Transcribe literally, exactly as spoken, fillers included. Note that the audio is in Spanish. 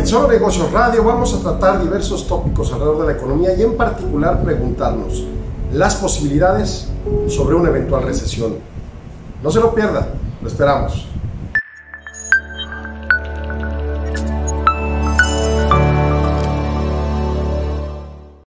Solo Negocios Radio vamos a tratar diversos tópicos alrededor de la economía y en particular preguntarnos las posibilidades sobre una eventual recesión. No se lo pierda, lo esperamos.